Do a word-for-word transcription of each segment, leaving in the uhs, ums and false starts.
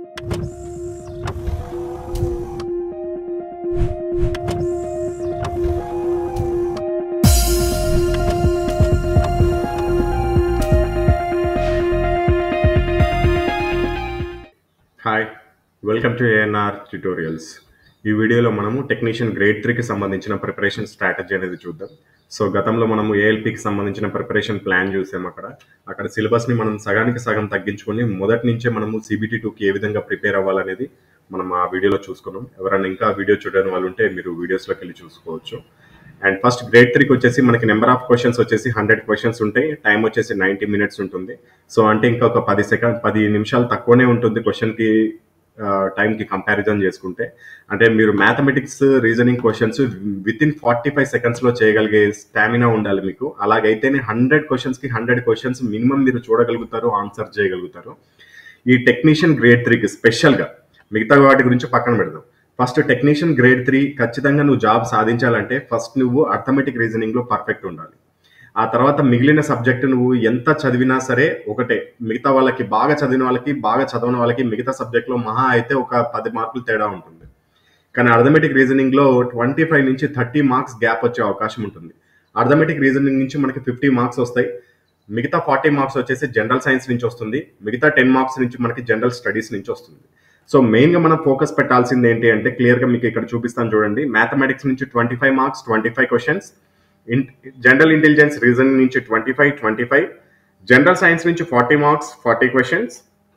Hi welcome to ANR tutorials. ఈ వీడియోలో మనము టెక్నీషియన్ గ్రేడ్ త్రీకి సంబంధించిన ప్రిపరేషన్ స్ట్రాటజీ అనేది చూద్దాం. సో గతంలో మనము ఏఎల్పికి సంబంధించిన ప్రిపరేషన్ ప్లాన్ చూసాం. అక్కడ అక్కడ సిలబస్ని మనం సగానికి సగం తగ్గించుకొని మొదటి నుంచే మనము సిబిటీ టూకి ఏ విధంగా ప్రిపేర్ అవ్వాలనేది మనం ఆ వీడియోలో చూసుకున్నాం. ఎవరైనా ఇంకా వీడియో చూడని వాళ్ళు ఉంటే మీరు వీడియోస్లోకి వెళ్ళి చూసుకోవచ్చు. అండ్ ఫస్ట్ గ్రేడ్ త్రీకి వచ్చేసి మనకి నెంబర్ ఆఫ్ క్వశ్చన్స్ వచ్చేసి హండ్రెడ్ క్వశ్చన్స్ ఉంటాయి. టైం వచ్చేసి నైంటీ మినిట్స్ ఉంటుంది. సో అంటే ఇంకా ఒక పది సెకండ్ పది నిమిషాలు తక్కువనే ఉంటుంది క్వశ్చన్కి టైంకి కంపారిజన్ చేసుకుంటే. అంటే మీరు mathematics reasoning questions within forty five సెకండ్స్లో చేయగలిగే స్టామినా ఉండాలి మీకు. అలాగైతేనే హండ్రెడ్ క్వశ్చన్స్కి హండ్రెడ్ క్వశ్చన్స్ మినిమం మీరు చూడగలుగుతారు, ఆన్సర్ చేయగలుగుతారు. ఈ టెక్నీషియన్ గ్రేడ్ త్రీకి స్పెషల్గా మిగతా వాటి గురించి పక్కన పెడదాం. ఫస్ట్ టెక్నీషియన్ గ్రేడ్ త్రీ ఖచ్చితంగా నువ్వు జాబ్ సాధించాలంటే ఫస్ట్ నువ్వు అర్థమెటిక్ రీజనింగ్లో పర్ఫెక్ట్ ఉండాలి. ఆ తర్వాత మిగిలిన సబ్జెక్ట్ నువ్వు ఎంత చదివినా సరే ఒకటే. మిగతా వాళ్ళకి బాగా చదివిన వాళ్ళకి బాగా చదవని వాళ్ళకి మిగతా సబ్జెక్ట్లో మహా అయితే ఒక పది మార్కులు తేడా ఉంటుంది. కానీ అర్థమెటిక్ రీజనింగ్లో ట్వంటీ ఫైవ్ నుంచి థర్టీ మార్క్స్ గ్యాప్ వచ్చే అవకాశం ఉంటుంది. అర్థమెటిక్ రీజనింగ్ నుంచి మనకి ఫిఫ్టీ మార్క్స్ వస్తాయి. మిగతా ఫార్టీ మార్క్స్ వచ్చేసి జనరల్ సైన్స్ నుంచి వస్తుంది. మిగతా టెన్ మార్క్స్ నుంచి మనకి జనరల్ స్టడీస్ నుంచి వస్తుంది. సో మెయిన్గా మనం ఫోకస్ పెట్టాల్సింది ఏంటి అంటే క్లియర్గా మీకు ఇక్కడ చూపిస్తాను చూడండి. మ్యాథమెటిక్స్ నుంచి twenty five marks twenty five questions, in general intelligence reasoning నుంచి twenty five twenty five general science నుంచి forty marks forty questions,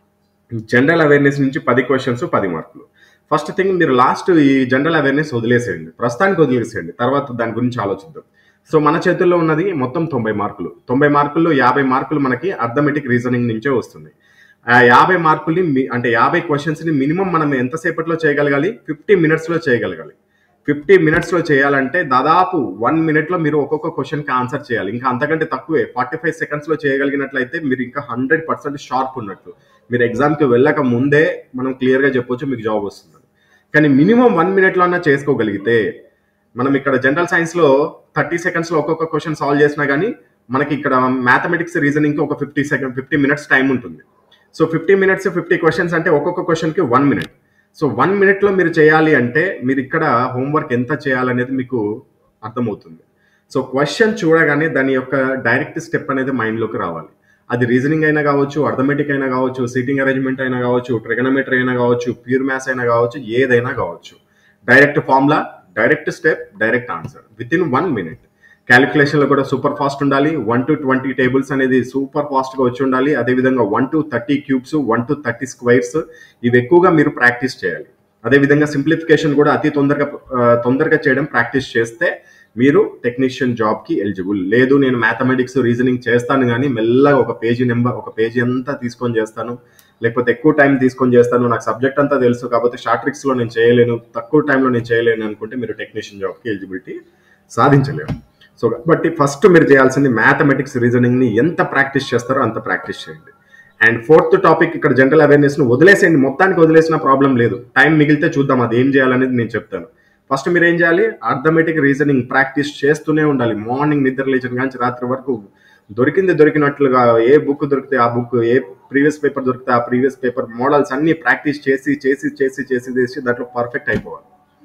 general awareness నుంచి పది క్వశ్చన్స్ పది మార్కులు. ఫస్ట్ థింగ్ మీరు లాస్ట్ ఈ జనరల్ అవేర్నెస్ వదిలేసేయండి, ప్రస్తుతానికి వదిలేసేయండి, తర్వాత దాని గురించి ఆలోచిద్దాం. సో మన చేతుల్లో ఉన్నది మొత్తం తొంభై మార్కులు. తొంభై మార్కుల్లో యాభై మార్కులు మనకి అర్థమెటిక్ రీజనింగ్ నుంచే వస్తుంది. ఆ యాభై మార్కుల్ని అంటే యాభై క్వశ్చన్స్ని మినిమం మనం ఎంతసేపట్లో చేయగలగాలి? ఫిఫ్టీ మినిట్స్లో చేయగలగాలి. ఫిఫ్టీ మినిట్స్లో చేయాలంటే దాదాపు వన్ మినిట్లో మీరు ఒక్కొక్క క్వశ్చన్కి ఆన్సర్ చేయాలి. ఇంకా అంతకంటే తక్కువే. ఫార్టీ ఫైవ్ సెకండ్స్లో చేయగలిగినట్లయితే మీరు ఇంకా హండ్రెడ్ పర్సెంట్ షార్ప్ ఉన్నట్లు. మీరు ఎగ్జామ్కి వెళ్ళక ముందే మనం క్లియర్గా చెప్పొచ్చు మీకు జాబ్ వస్తుంది. కానీ మినిమం వన్ మినిట్లో అన్నా చేసుకోగలిగితే మనం ఇక్కడ జనరల్ సైన్స్లో థర్టీ సెకండ్స్లో ఒక్కొక్క క్వశ్చన్ సాల్వ్ చేసినా కానీ మనకి ఇక్కడ మ్యాథమెటిక్స్ రీజనింగ్కి ఒక fifty second fifty minutes time ఉంటుంది. So fifty minutes fifty questions అంటే ఒక్కొక్క క్వశ్చన్కి వన్ మినిట్. సో వన్ మినిట్లో మీరు చేయాలి అంటే మీరు ఇక్కడ హోంవర్క్ ఎంత చేయాలనేది మీకు అర్థమవుతుంది. సో క్వశ్చన్ చూడగానే దాని యొక్క డైరెక్ట్ స్టెప్ అనేది మైండ్లోకి రావాలి. అది రీజనింగ్ అయినా కావచ్చు, అర్థమెటిక్ అయినా కావచ్చు, సీటింగ్ అరేంజ్మెంట్ అయినా కావచ్చు, ట్రిగనోమెట్రీ అయినా కావచ్చు, ప్యూర్ మ్యాథ్స్ అయినా కావచ్చు, ఏదైనా కావచ్చు. Direct formula, direct step, direct answer within one minute. క్యాలిక్యులేషన్లో కూడా సూపర్ ఫాస్ట్ ఉండాలి. వన్ టు ట్వంటీ టేబుల్స్ అనేది సూపర్ ఫాస్ట్గా వచ్చి ఉండాలి. అదేవిధంగా one to thirty cubes, one to thirty squares ఇవి ఎక్కువగా మీరు ప్రాక్టీస్ చేయాలి. అదేవిధంగా సింప్లిఫికేషన్ కూడా అతి తొందరగా తొందరగా చేయడం ప్రాక్టీస్ చేస్తే మీరు టెక్నీషియన్ జాబ్కి ఎలిజిబుల్. లేదు నేను మ్యాథమెటిక్స్ రీజనింగ్ చేస్తాను కానీ మెల్లగా ఒక పేజీ నెంబర్ ఒక పేజీ అంతా తీసుకొని చేస్తాను, లేకపోతే ఎక్కువ టైం తీసుకొని చేస్తాను, నాకు సబ్జెక్ట్ అంతా తెలుసు కాబట్టి షార్ట్ ట్రిక్స్లో నేను చేయలేను, తక్కువ టైంలో నేను చేయలేను అనుకుంటే మీరు టెక్నీషియన్ జాబ్కి ఎలిజిబిలిటీ సాధించలేరు. సో కాబట్టి ఫస్ట్ మీరు చేయాల్సింది మ్యాథమెటిక్స్ రీజనింగ్ని ఎంత ప్రాక్టీస్ చేస్తారో అంత ప్రాక్టీస్ చేయండి. అండ్ ఫోర్త్ టాపిక్ ఇక్కడ జనరల్ అవేర్నెస్ను వదిలేసేయండి. మొత్తానికి వదిలేసిన ప్రాబ్లం లేదు. టైం మిగిలితే చూద్దాం అది ఏం చేయాలనేది నేను చెప్తాను. ఫస్ట్ మీరు ఏం చేయాలి? అర్థమెటిక్ రీజనింగ్ ప్రాక్టీస్ చేస్తూనే ఉండాలి. మార్నింగ్ నిద్ర లేచిన కానీ రాత్రి వరకు దొరికింది దొరికినట్లుగా ఏ బుక్ దొరికితే ఆ బుక్, ఏ ప్రీవియస్ పేపర్ దొరికితే ఆ ప్రీవియస్ పేపర్ మోడల్స్ అన్ని ప్రాక్టీస్ చేసి చేసి చేసి చేసి చేసి దాంట్లో పర్ఫెక్ట్ అయిపోవాలి.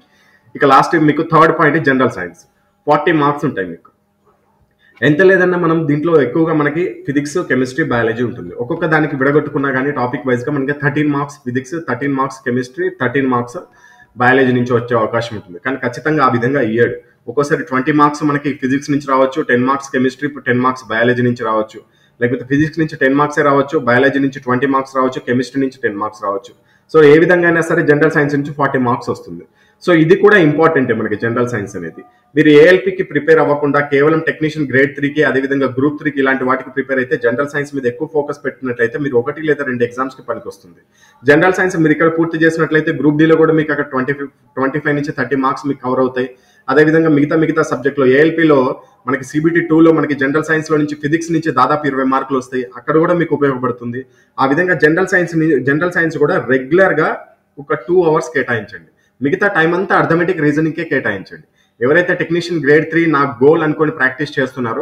ఇక లాస్ట్ మీకు third point general science. Forty marks ఉంటాయి మీకు. ఎంత లేదన్నా మనం దీంట్లో ఎక్కువగా మనకి ఫిజిక్స్, కెమిస్ట్రీ, బయాలజీ ఉంటుంది. ఒక్కొక్క దానికి విడగొట్టుకున్నా కానీ టాపిక్ వైజ్గా మనకి thirteen marks physics, thirteen marks chemistry, thirteen marks biology నుంచి వచ్చే అవకాశం ఉంటుంది. కానీ ఖచ్చితంగా ఆ విధంగా ఇయ్యాడు. ఒక్కోసారి ట్వంటీ మార్క్స్ మనకి ఫిజిక్స్ నుంచి రావచ్చు, ten marks chemistry, ten marks biology నుంచి రావచ్చు, లేకపోతే ఫిజిక్స్ నుంచి టెన్ మార్క్సే రావచ్చు, బయాలజీ నుంచి ట్వంటీ మార్క్స్ రావచ్చు, కెమిస్ట్రీ నుంచి టెన్ మార్క్స్ రావచ్చు. సో ఏ విధంగా అయినా సరే జనరల్ సైన్స్ నుంచి ఫార్టీ మార్క్స్ వస్తుంది. సో ఇది కూడా ఇంపార్టెంటే మనకి జనరల్ సైన్స్ అనేది. మీరు ఏఎల్పికి ప్రిపేర్ అవ్వకుండా కేవలం టెక్నీషియన్ గ్రేడ్ త్రీకి అదేవిధంగా గ్రూప్ త్రీకి ఇలాంటి వాటికి ప్రిపేర్ అయితే జనరల్ సైన్స్ మీద ఎక్కువ ఫోకస్ పెట్టినట్లయితే మీరు ఒకటి లేదా రెండు ఎగ్జామ్స్కి పనికి వస్తుంది. జనరల్ సైన్స్ మీరు ఇక్కడ పూర్తి చేసినట్లయితే గ్రూప్ డీలో కూడా మీకు అక్కడ ట్వంటీ ట్వంటీ ఫైవ్ నుంచి థర్టీ మార్క్స్ మీకు కవర్ అవుతాయి. అదేవిధంగా మిగతా మిగతా సబ్జెక్ట్లో ఏఎల్పిలో మనకి సిబిటీ టూలో మనకి జనరల్ సైన్స్లో నుంచి ఫిజిక్స్ నుంచి దాదాపు ఇరవై మార్కులు వస్తాయి. అక్కడ కూడా మీకు ఉపయోగపడుతుంది. ఆ విధంగా జనరల్ సైన్స్ జనరల్ సైన్స్ కూడా రెగ్యులర్గా ఒక టూ అవర్స్ కేటాయించండి. మిగతా టైం అంతా అర్థమెటిక్ రీజనింగ్కే కేటాయించండి. ఎవరైతే టెక్నీషియన్ గ్రేడ్ త్రీ నా గోల్ అనుకొని ప్రాక్టీస్ చేస్తున్నారో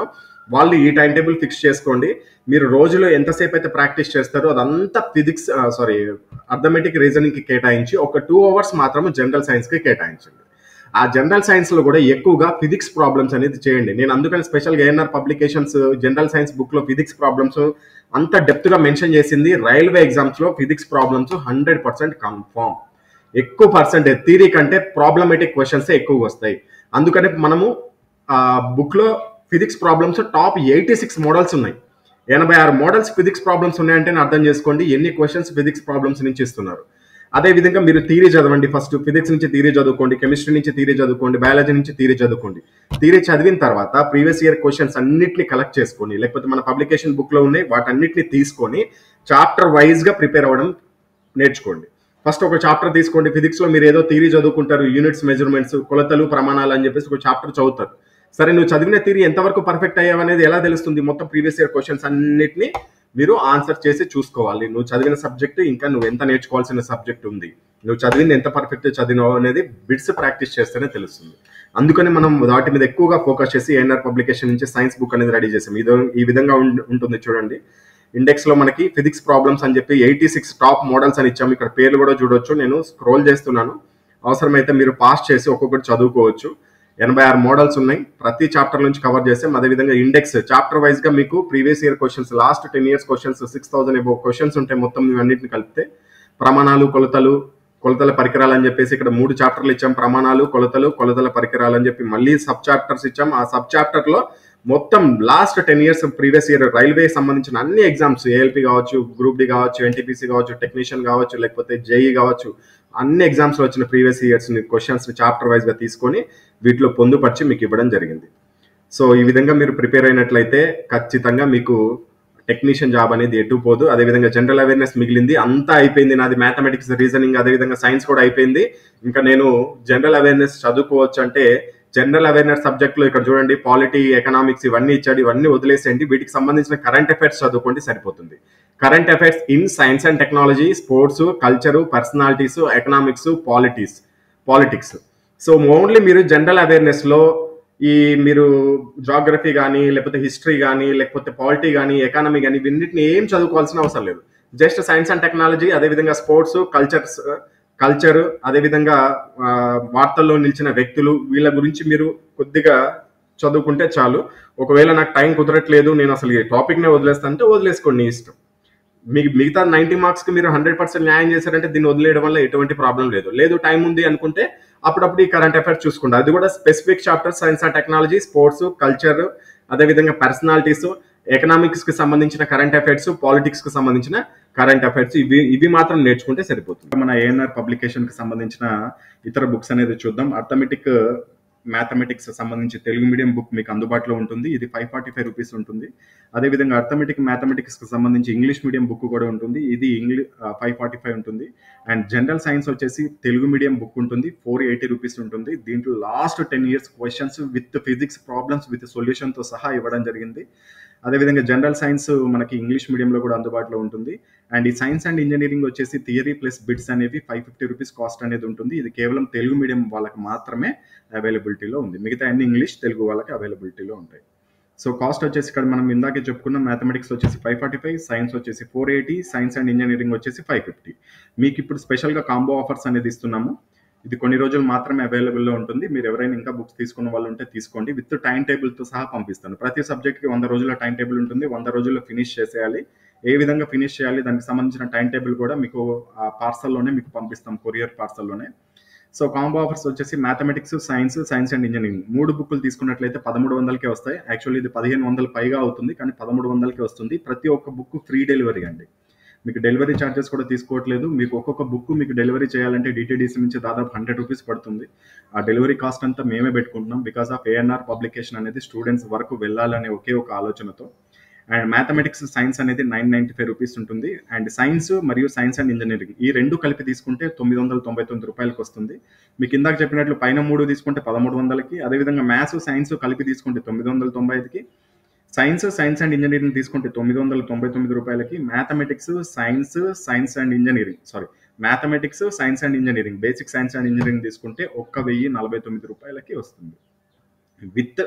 వాళ్ళు ఈ టైం టేబుల్ ఫిక్స్ చేసుకోండి. మీరు రోజులో ఎంతసేపు అయితే ప్రాక్టీస్ చేస్తారో అదంతా ఫిజిక్స్ సారీ అర్థమెటిక్ రీజనింగ్కి కేటాయించి ఒక టూ అవర్స్ మాత్రం జనరల్ సైన్స్కి కేటాయించండి. ఆ జనరల్ సైన్స్లో కూడా ఎక్కువగా ఫిజిక్స్ ప్రాబ్లమ్స్ అనేది చేయండి. నేను అందుకని స్పెషల్గా ఏఎన్ఆర్ పబ్లికేషన్స్ జనరల్ సైన్స్ బుక్లో ఫిజిక్స్ ప్రాబ్లమ్స్ అంత డెప్త్గా మెన్షన్ చేసింది. రైల్వే ఎగ్జామ్స్లో physics problems hundred percent confirm. ఎక్కువ పర్సెంటేజ్ థియరీ కంటే ప్రాబ్లమేటిక్ క్వశ్చన్స్ ఎక్కువ వస్తాయి. అందుకని మనము ఆ బుక్లో physics problems top eighty six models ఉన్నాయి. ఎనభై ఆరు మోడల్స్ ఫిజిక్స్ ప్రాబ్లమ్స్ ఉన్నాయంటే అర్థం చేసుకోండి ఎన్ని క్వశ్చన్స్ ఫిజిక్స్ ప్రాబ్లమ్స్ నుంచి ఇస్తున్నారు. అదేవిధంగా మీరు థియరీ చదవండి. ఫస్ట్ ఫిజిక్స్ నుంచి థియరీ చదువుకోండి, కెమిస్ట్రీ నుంచి థియరీ చదువుకోండి, బయాలజీ నుంచి థియరీ చదువుకోండి. థియరీ చదివిన తర్వాత ప్రీవియస్ ఇయర్ క్వశ్చన్స్ అన్నింటినీ కలెక్ట్ చేసుకొని లేకపోతే మన పబ్లికేషన్ బుక్లో ఉన్నాయి వాటన్నిటిని తీసుకొని చాప్టర్ వైజ్గా ప్రిపేర్ అవ్వడం నేర్చుకోండి. ఫస్ట్ ఒక చాప్టర్ తీసుకోండి. ఫిజిక్స్లో మీరు ఏదో థియరీ చదువుకుంటారు, యూనిట్స్, మెజర్మెంట్స్, కొలతలు, ప్రమాణాలు అని చెప్పేసి ఒక చాప్టర్ చదువుతారు. సరే నువ్వు చదివిన థియరీ ఎంతవరకు పర్ఫెక్ట్ అయ్యావనేది ఎలా తెలుస్తుంది? మొత్తం ప్రీవియస్ ఇయర్ క్వశ్చన్స్ అన్నిటిని మీరు ఆన్సర్ చేసి చూసుకోవాలి. నువ్వు చదివిన సబ్జెక్ట్ ఇంకా నువ్వు ఎంత నేర్చుకోవాల్సిన సబ్జెక్ట్ ఉంది, నువ్వు చదివింది ఎంత పర్ఫెక్ట్ చదివినావు అనేది బిట్స్ ప్రాక్టీస్ చేస్తేనే తెలుస్తుంది. అందుకని మనం వాటి మీద ఎక్కువగా ఫోకస్ చేసి ఏఎన్ఆర్ పబ్లికేషన్ నుంచి సైన్స్ బుక్ అనేది రెడీ చేసాం. ఇది ఈ విధంగా ఉంటుంది చూడండి. ఇండెక్స్ లో మనకి ఫిజిక్స్ ప్రాబ్లమ్స్ అని చెప్పి ఎయిటీ సిక్స్ టాప్ మోడల్స్ అని ఇచ్చాము. ఇక్కడ పేర్లు కూడా చూడొచ్చు. నేను స్క్రోల్ చేస్తున్నాను, అవసరమైతే మీరు పాస్ చేసి ఒక్కొక్కటి చదువుకోవచ్చు. ఎనభై ఆరు మోడల్స్ ఉన్నాయి, ప్రతి చాప్టర్ నుంచి కవర్ చేసాం. అదేవిధంగా ఇండెక్స్ చాప్టర్ వైజ్ గా మీకు previous year questions, last ten years questions, six thousand above questions ఉంటాయి. మొత్తం ఇవన్నిటిని కలిపితే ప్రమాణాలు, కొలతలు, కొలతల పరికరాలు అని చెప్పేసి ఇక్కడ మూడు చాప్టర్లు ఇచ్చాం. ప్రమాణాలు, కొలతలు, కొలతల పరికరాలు అని చెప్పి మళ్ళీ సబ్ చాప్టర్స్ ఇచ్చాం. ఆ సబ్ చాప్టర్ లో మొత్తం last ten years previous year railway సంబంధించిన అన్ని ఎగ్జామ్స్, ఏఎల్పి కావచ్చు, గ్రూప్ డి కావచ్చు, ఎన్టీపీసీ కావచ్చు, టెక్నీషియన్ కావచ్చు, లేకపోతే జేఈ కావచ్చు, అన్ని ఎగ్జామ్స్ లో వచ్చిన previous years questions chapter wise గా తీసుకొని వీటిలో పొందుపరిచి మీకు ఇవ్వడం జరిగింది. సో ఈ విధంగా మీరు ప్రిపేర్ అయినట్లయితే ఖచ్చితంగా మీకు టెక్నీషియన్ జాబ్ అనేది ఎటు పోదు. అదేవిధంగా జనరల్ అవేర్నెస్ మిగిలింది, అంతా అయిపోయింది. నాది మ్యాథమెటిక్స్, రీజనింగ్, అదేవిధంగా సైన్స్ కూడా అయిపోయింది. ఇంకా నేను జనరల్ అవేర్నెస్ చదువుకోవచ్చు అంటే జనరల్ అవేర్నెస్ సబ్జెక్ట్ లో ఇక్కడ చూడండి పాలిటీ, ఎకనామిక్స్ ఇవన్నీ ఇచ్చాడు. ఇవన్నీ వదిలేసేయండి, వీటికి సంబంధించిన కరెంట్ అఫైర్స్ చదువుకోండి సరిపోతుంది. Current affairs in science and technology, sports, culture, personalities, economics, politics politics so only మీరు జనరల్ అవేర్నెస్ లో ఈ మీరు జాగ్రఫీ కానీ లేకపోతే హిస్టరీ కానీ లేకపోతే పాలిటీ కానీ ఎకానమీ కానీ వీటిని ఏం చదువుకోవాల్సిన అవసరం లేదు. జస్ట్ సైన్స్ అండ్ టెక్నాలజీ, అదేవిధంగా స్పోర్ట్స్, కల్చర్స్ కల్చర్ అదేవిధంగా వార్తల్లో నిలిచిన వ్యక్తులు, వీళ్ళ గురించి మీరు కొద్దిగా చదువుకుంటే చాలు. ఒకవేళ నాకు టైం కుదరట్లేదు, నేను అసలు ఈ టాపిక్నే వదిలేస్తానంటే వదిలేసుకోండి, నీ ఇష్టం. మీకు మిగతా నైంటీ మార్క్స్కి మీరు హండ్రెడ్ పర్సెంట్ న్యాయం చేశారంటే దీన్ని వదిలేయడం వల్ల ఎటువంటి ప్రాబ్లం లేదు. లేదు టైం ఉంది అనుకుంటే అప్పుడప్పుడు ఈ కరెంట్ అఫైర్స్ చూసుకుంటా, అది కూడా specific chapter science and technology, sports, culture, అదేవిధంగా పర్సనాలిటీస్, ఎకనామిక్స్ కి సంబంధించిన కరెంట్ అఫైర్స్, పాలిటిక్స్ కి సంబంధించిన కరెంట్ అఫైర్స్ ఇవి ఇవి మాత్రం నేర్చుకుంటే సరిపోతుంది. మన ఏఎన్ఆర్ పబ్లికేషన్ కి సంబంధించిన ఇతర బుక్స్ అనేది చూద్దాం. అర్థమెటిక్ మ్యాథమెటిక్స్ సంబంధించి తెలుగు మీడియం బుక్ మీకు అందుబాటులో ఉంటుంది. ఇది ఫైవ్ ఫార్టీ ఫైవ్ రూపీస్ ఉంటుంది. అదేవిధంగా అర్థమెటిక్ మ్యాథమెటిక్స్ కి సంబంధించి ఇంగ్లీష్ మీడియం బుక్ కూడా ఉంటుంది. ఇది ఇంగ్లీష్ ఫైవ్ ఫార్టీ ఫైవ్ ఉంటుంది. అండ్ జనరల్ సైన్స్ వచ్చేసి తెలుగు మీడియం బుక్ ఉంటుంది, ఫోర్ ఎయిటీ రూపీస్ ఉంటుంది. దీంట్లో last ten years questions with physics problems with సొల్యూషన్తో సహా ఇవ్వడం జరిగింది. అదేవిధంగా జనరల్ సైన్స్ మనకి ఇంగ్లీష్ మీడియంలో కూడా అందుబాటులో ఉంటుంది. అండ్ ఈ సైన్స్ అండ్ ఇంజనీరింగ్ వచ్చేసి థియరీ ప్లస్ బిట్స్ అనేవి ఫైవ్ ఫిఫ్టీ రూపీస్ కాస్ట్ అనేది ఉంటుంది. ఇది కేవలం తెలుగు మీడియం వాళ్ళకి మాత్రమే అవైలబిలిటీలో ఉంది. మిగతా అన్ని ఇంగ్లీష్, తెలుగు వాళ్ళకి అవైలబిలిటీలో ఉంటాయి. సో కాస్ట్ వచ్చేసి ఇక్కడ మనం ఇందాకే చెప్పుకున్న మ్యాథమెటిక్స్ వచ్చేసి ఫైవ్ ఫార్టీ ఫైవ్, సైన్స్ వచ్చేసి four eighty, science and engineering వచ్చేసి ఫైవ్ ఫిఫ్టీ. మీకు ఇప్పుడు స్పెషల్గా కాంబో ఆఫర్స్ అనేది ఇస్తున్నాము. ఇది కొన్ని రోజులు మాత్రమే అవైలబుల్లో ఉంటుంది. మీరు ఎవరైనా ఇంకా బుక్స్ తీసుకున్న వాళ్ళు ఉంటే తీసుకోండి. విత్ టైం టేబుల్తో సహా పంపిస్తాను. ప్రతి సబ్జెక్ట్కి వంద రోజుల టైం టేబుల్ ఉంటుంది. వంద రోజుల్లో ఫినిష్ చేసేయాలి. ఏ విధంగా ఫినిష్ చేయాలి దానికి సంబంధించిన టైం టేబుల్ కూడా మీకు ఆ పార్సల్లోనే మీకు పంపిస్తాం, కొరియర్ పార్సల్లోనే. సో కాంబో ఆఫర్స్ వచ్చేసి mathematics, science, science and engineering మూడు బుక్లు తీసుకున్నట్లయితే పదమూడు వందలకే వస్తాయి. యాక్చువల్లీ ఇది పదిహేను వందలు పైగా అవుతుంది, కానీ పదమూడు వందలకే వస్తుంది. ప్రతి ఒక్క బుక్ ఫ్రీ డెలివరీ అండి. మీకు డెలివరీ ఛార్జెస్ కూడా తీసుకోవట్లేదు. మీకు ఒక్కొక్క బుక్ మీకు డెలివరీ చేయాలంటే డిటీడీసీ నుంచి దాదాపు హండ్రెడ్ రూపీస్ పడుతుంది. ఆ డెలివరీ కాస్ట్ అంతా మేమే పెట్టుకుంటున్నాం. బికాస్ ఆఫ్ ఏఎన్ఆర్ పబ్లికేషన్ అనేది స్టూడెంట్స్ వరకు వెళ్ళాలనే ఒకే ఒక ఆలోచనతో. అండ్ మ్యాథమెటిక్స్, సైన్స్ అనేది నైన్ నైంటీ ఫైవ్ రూపీస్ ఉంటుంది. అండ్ సైన్స్ మరియు సైన్స్ అండ్ ఇంజనీరింగ్ ఈ రెండు కలిపి తీసుకుంటే తొమ్మిది వందల తొంభై తొమ్మిది రూపాయలకి వస్తుంది. మీకు ఇందాక చెప్పినట్లు పైన మూడు తీసుకుంటే పదమూడు వందలకి, అదేవిధంగా మ్యాథ్స్, సైన్స్ కలిపి తీసుకుంటే తొమ్మిది వందల తొంభై ఐదుకి, సైన్స్, సైన్స్ అండ్ ఇంజనీరింగ్ తీసుకుంటే తొమ్మిది వందల తొంభై తొమ్మిది రూపాయలకి, mathematics, science, science and engineering sorry mathematics, science and engineering basic science and engineering తీసుకుంటే ఒక్క వెయ్యి నలభై తొమ్మిది రూపాయలకి వస్తుంది. విత్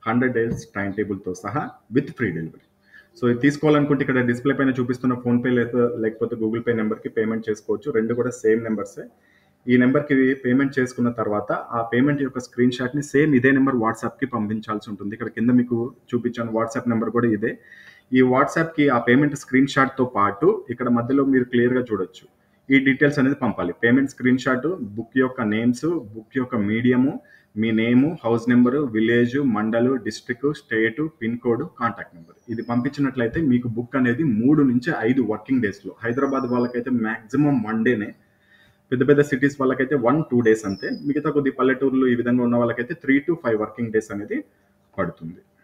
హండ్రెడ్ డేస్ టైం టేబుల్తో సహా విత్ ఫ్రీ డెలివరీ. సో ఇది తీసుకోవాలనుకుంటే ఇక్కడ డిస్ప్లే పైన చూపిస్తున్న ఫోన్పే లేదా లేకపోతే గూగుల్ పే నెంబర్కి పేమెంట్ చేసుకోవచ్చు. రెండు కూడా సేమ్ నెంబర్సే. ఈ నెంబర్కి పేమెంట్ చేసుకున్న తర్వాత ఆ పేమెంట్ యొక్క స్క్రీన్ షాట్ని సేమ్ ఇదే నెంబర్ వాట్సాప్కి పంపించాల్సి ఉంటుంది. ఇక్కడ కింద మీకు చూపించాను వాట్సాప్ నెంబర్ కూడా ఇదే. ఈ వాట్సాప్కి ఆ పేమెంట్ స్క్రీన్ షాట్తో పాటు ఇక్కడ మధ్యలో మీరు క్లియర్గా చూడొచ్చు ఈ డీటెయిల్స్ అనేది పంపాలి. పేమెంట్ స్క్రీన్ షాట్, బుక్ యొక్క నేమ్స్, బుక్ యొక్క మీడియము, మీ name, house number, village, mandal, district, state, pin code, contact number ఇది పంపించినట్లయితే మీకు బుక్ అనేది మూడు నుంచి ఐదు వర్కింగ్ డేస్లో, హైదరాబాద్ వాళ్ళకైతే మ్యాక్సిమం వన్ డేనే, పెద్ద పెద్ద సిటీస్ వాళ్ళకైతే వన్ టూ డేస్ అంతే, మిగతా కొద్ది పల్లెటూర్లు ఈ విధంగా ఉన్న వాళ్ళకైతే three to five working days అనేది పడుతుంది.